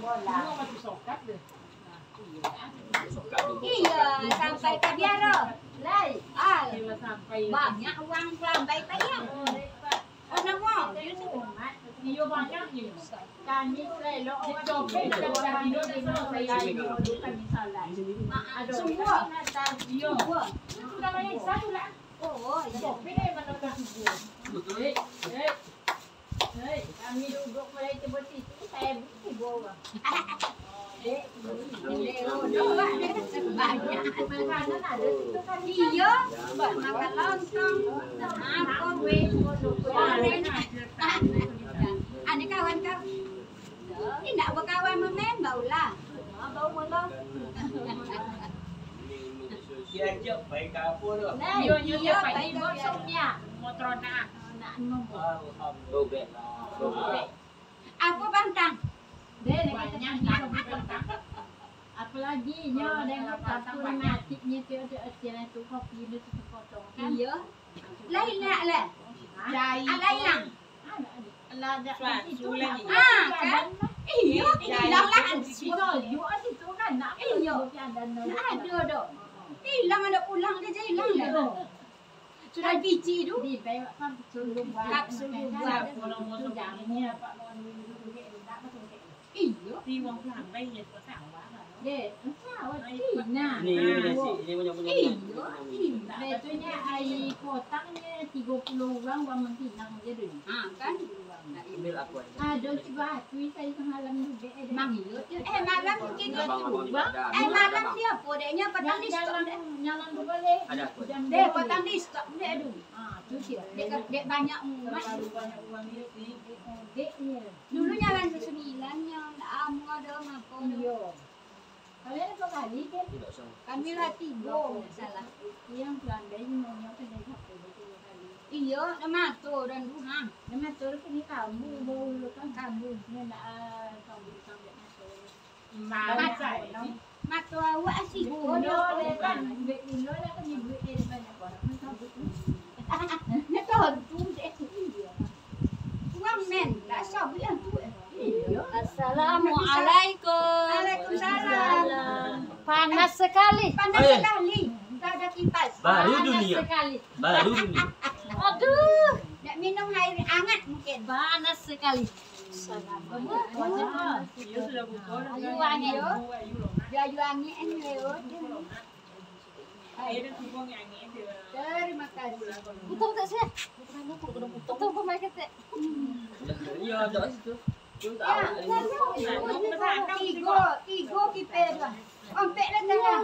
Iya, sampai ke biara. Banyak uang sampai ke ya. Orang mau. Iyo banyak ni. Kami selalu copet dan kami selalu kami salah. Semua. Iyo. Sudah banyak satu lah. Oh, Copet ni mana kasih. Hei, kami duduk mulai coba situ saya beri bawa. Banyak makanan ada situ kan. Iya, buat makan lontong. Apa weh? Ani kawan kau. Ini nak berkawan memen baulah. Bau mula. Diajak baik kapur tu. Iyo baik bosnya. Motor nak Apa bantang? banyak apalagi nyo dengan satu matiknya tu ada tu kopi itu potong kan. Iya. Lain nak lah. Lain. Ada itu lagi. Kan? Iya, hilang lah. You itu kan nak Iya. Ada dok. Hilang ada pulang dia je hilang lah. Sudah biji tu. Di bawa kan sulung Kap sulung buat. Jangannya Pak Iya. Di wong lang bay nhiệt có xảo quá rồi. Để sao nè. Ni ni punya. Về tôi nha ai có tăng nha thì go pulau orang bang nanti nang jadi. Kan? Email aku aja. Ada coba kui saya semalam juga ada. Mang iya. Malam mungkin dia. Bang. Malam dia apa dia petang di stok dia. Jalan dulu boleh. Ada aku. Dia petang di stok dia aduh. Tu dia. Dek banyak emas. Banyak uang dia sih. Deknya. Dulu jalan ke 9 yang ada apa Iya. Kalian apa kali kan? Tidak sama. kami lah 3 salah. Yang pelandai nyonya kedai satu betul kali. Iya, nama tu dan duha. Nama tur ni kamu bolu kan kamu ni nak kamu sampai masuk. Matu awak asyik Bodoh kan. Duit ni lah kan ibu dia banyak orang tahu. Nak tahu tu dek iya. Uang men, tak sah yang tu. Assalamualaikum. Waalaikumsalam. Panas sekali. Panas sekali. Tak ada kipas. Baru Panas dunia. sekali. Baru dunia. Aduh, Nak minum air hangat mungkin. panas sekali. Ayu angin yo. Dia ayu angin yo. Terima kasih. Putung tak sih? Putung kau makan tak? Iya, ada situ. Chúng ta Tiga kipe dua. Ompek lah tangan.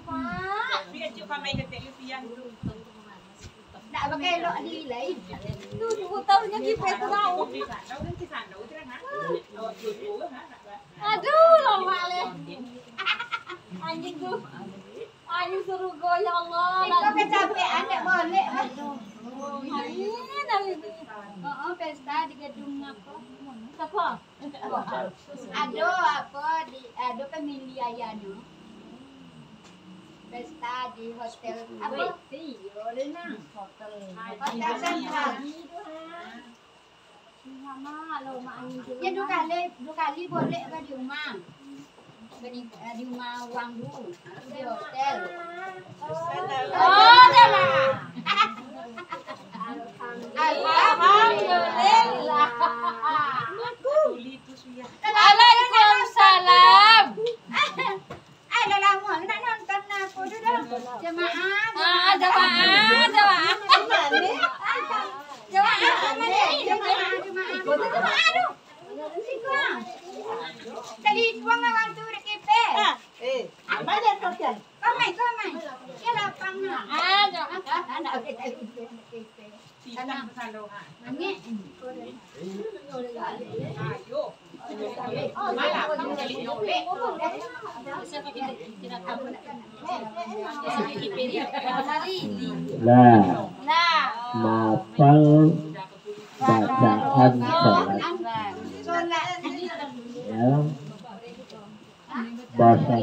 Nak pakai lok di lain. Tu putungnya kita tahu. Aduh, lama le. Anjing tu. Anjing suruh go ya Allah. Kau kecapean tak boleh. Ini nabi tu. Oh, pesta di gedung apa? Siapa? Ada apa di ada pemilih ayahnya. Pesta di hotel apa? Hotel Hotel Sentral. Mama, lo mak angin tu. Ya dua kali boleh ke di rumah. Di rumah uang dulu. Di hotel. Oh, dah lah. Alhamdulillah. Waalaikumsalam. Dah lama nak nonton aku tu dah. Jemaah. Jemaah. Jemaah tu. Tadi tuang orang tu dek kepe. Apa dia kau? Komai. Dia lapang nak. Nak kita kepe. Tanah pesalohan. Angin. Ayo. Malah kamu jadi nyolek. Nah, Nah. mafal bacaan sholat Solat. ya bahasa